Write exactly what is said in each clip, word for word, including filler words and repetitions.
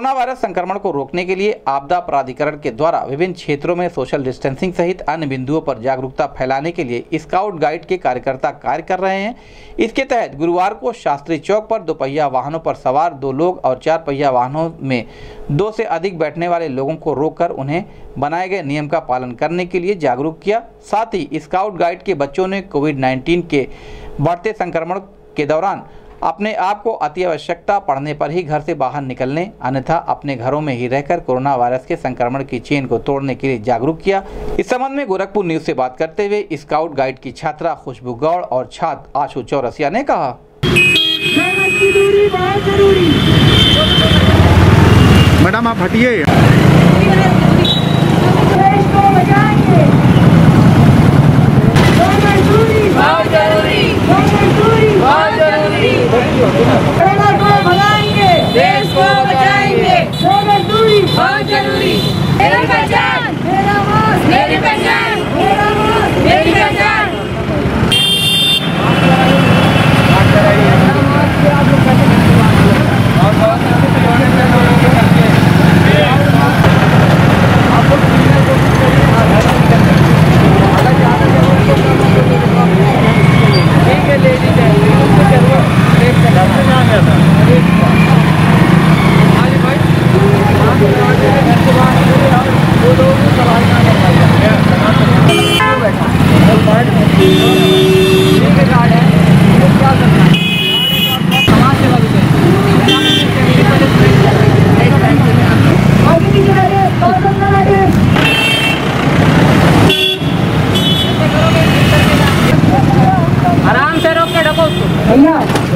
Corona virus संक्रमण को रोकने के लिए आपदा प्राधिकरण के द्वारा विभिन्न क्षेत्रों में सोशल डिस्टेंसिंग सहित अन्य बिंदुओं पर जागरूकता फैलाने के लिए स्काउट गाइड के कार्यकर्ता कार्य कर रहे हैं। इसके तहत गुरुवार को शास्त्री चौक पर दोपहिया वाहनों पर सवार दो लोग और चार पहिया वाहनों में दो से अधिक बैठने वाले लोगों को रोककर उन्हें बनाए गए नियम का पालन करने के लिए जागरूक किया। साथ ही स्काउट गाइड के बच्चों ने कोविड नाइन्टीन के बढ़ते संक्रमण के दौरान अपने आप को अति आवश्यकता पड़ने पर ही घर से बाहर निकलने, अन्यथा अपने घरों में ही रहकर कोरोना वायरस के संक्रमण की चेन को तोड़ने के लिए जागरूक किया। इस संबंध में गोरखपुर न्यूज से बात करते हुए स्काउट गाइड की छात्रा खुशबू गौड़ और छात्र आशु चौरसिया ने कहा, मैडम आप हटिए। देश को बचाएंगे, सोशल दूरी बहुत जरूरी। मेरा पहचान, मेरा मास्क, मेरी पहचान, मेरा मास्क, मेरी पहचान। आराम से रोक के ढको भैया,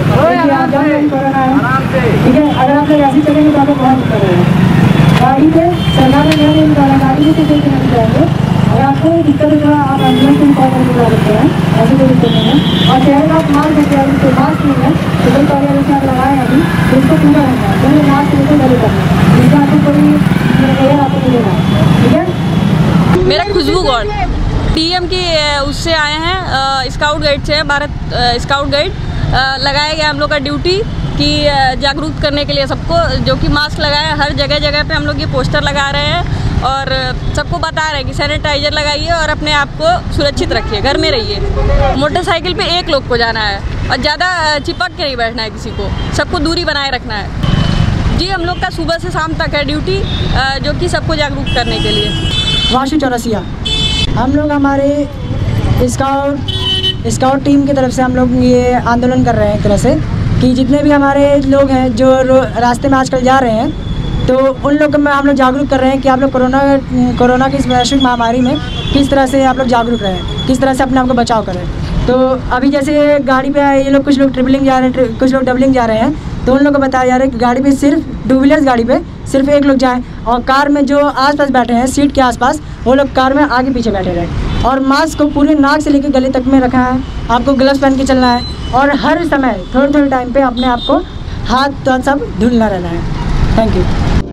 ठीक है। अगर आप लोग ऐसे चलेंगे तो आपको बहुत दिक्कत होगी। गाड़ी पे सरकार ने ध्यान नहीं डाला, गाड़ी में तो कोई नहीं जाएंगे। अगर आपको दिक्कत है तो आप एम्बुलेंस में कॉल करके जा सकते हैं, ऐसे कोई दिक्कत नहीं है। और चेहरे का आप मास्क देते हैं, तो मास्क नहीं है तो कोई कार्यालय से आप लगाए अभी तो उसको पूरा रहना है, तो मास्क लेकर गले करना है, जिसका आपको कोई एयर आपको मिलेगा। ठीक है। मेरा खुशबू गौड़ टीएम की उससे आए हैं, स्काउट गाइड से, भारत स्काउट गाइड लगाया गया हम लोग का ड्यूटी कि जागरूक करने के लिए सबको, जो कि मास्क लगाए। हर जगह जगह पे हम लोग ये पोस्टर लगा रहे हैं और सबको बता रहे हैं कि सैनिटाइजर लगाइए और अपने आप को सुरक्षित रखिए, घर में रहिए। मोटरसाइकिल पे एक लोग को जाना है और ज़्यादा चिपक के नहीं बैठना है किसी को, सबको दूरी बनाए रखना है। जी हम लोग का सुबह से शाम तक है ड्यूटी, जो कि सबको जागरूक करने के लिए। आशु चौरसिया, हम लोग हमारे स्काउट स्काउट टीम की तरफ से हम लोग ये आंदोलन कर रहे हैं एक तरह से कि जितने भी हमारे लोग हैं जो रास्ते में आजकल जा रहे हैं, तो उन लोगों में हम लोग जागरूक कर रहे हैं कि आप लोग कोरोना कोरोना की इस वैश्विक महामारी में किस तरह से आप लोग जागरूक रहें, किस तरह से अपने आप को बचाव करें। तो अभी जैसे गाड़ी पे ये लोग, कुछ लोग ट्रिपलिंग जा रहे हैं, कुछ लोग डबलिंग जा रहे हैं, तो उन लोगों को बताया जा रहा है कि गाड़ी पे सिर्फ टू व्हीलर्स गाड़ी पे सिर्फ एक लोग जाएं और कार में जो आसपास बैठे हैं सीट के आसपास, वो लोग कार में आगे पीछे बैठे रहें। और मास्क को पूरे नाक से लेकर गले तक में रखा है, आपको ग्लव्स पहन के चलना है और हर समय थोड़े थोड़े टाइम पे अपने आप को हाथ तो सब धुलना रहना है। Thank you.